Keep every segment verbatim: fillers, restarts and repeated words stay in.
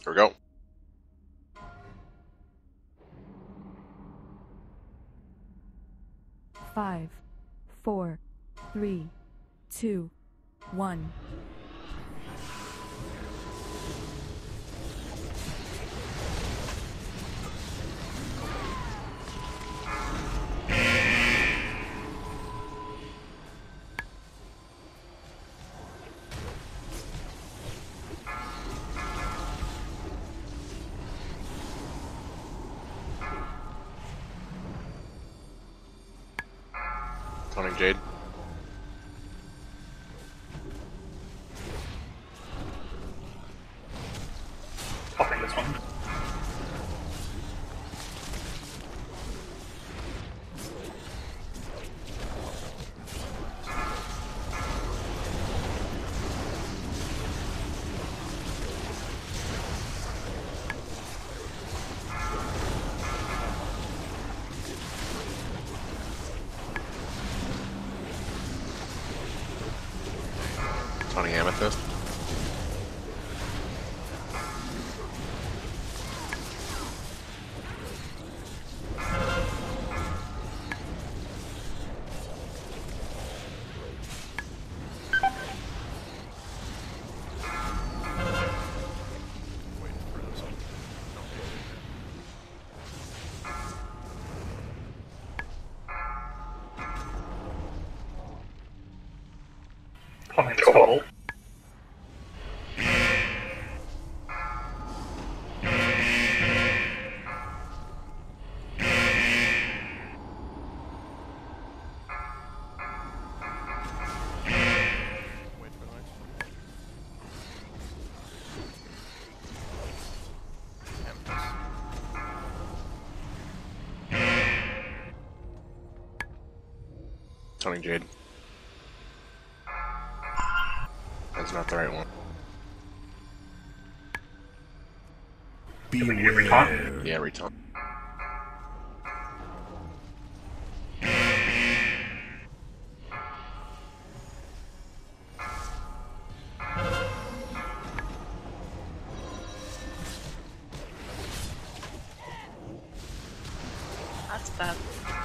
Here we go. Five, four, three, two, one. Taunting Jade. Popping this one. Taunting Amethyst. Popping this one. Wait for the next one. Amethyst. Taunting Jade. That's not the right one. Do we need to retaunt? Yeah, retaunt. That's bad.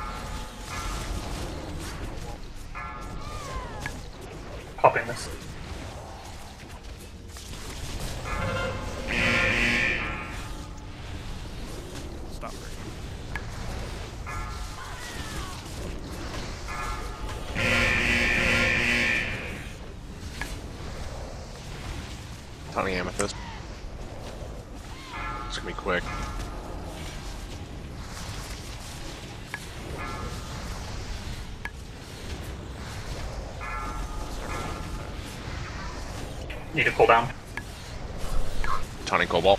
Popping this. Stop breaking. Taunting Amethyst. It's gonna be quick. Need to cool down. Taunting Cobalt.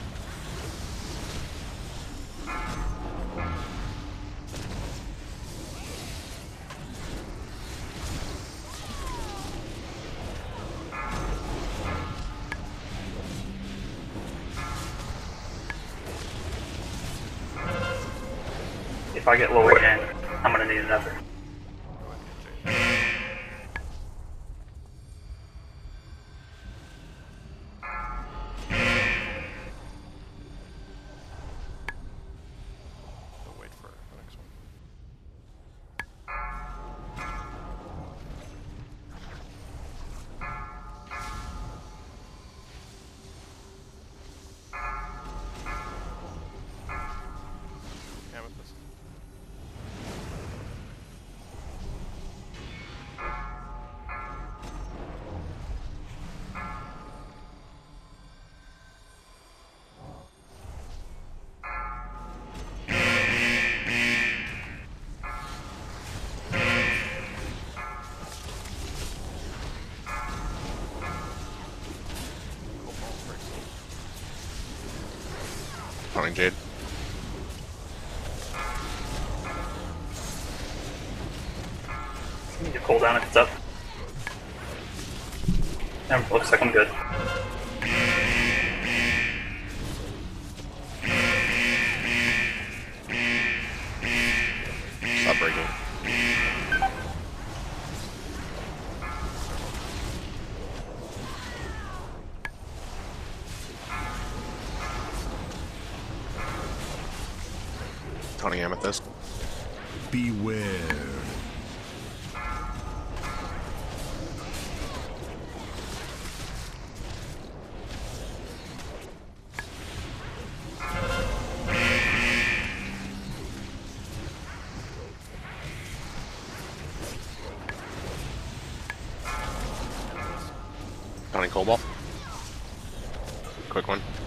If I get low again, I'm gonna need another. Go ahead and get Jade. We'll wait for the next one. Amethyst. Cobalt breaks. Taunting Jade. Need to cool down if it's up. Yeah, looks like I'm good. Stop breaking. Tawny Amethyst. Beware. Tawny Cobalt. Quick one.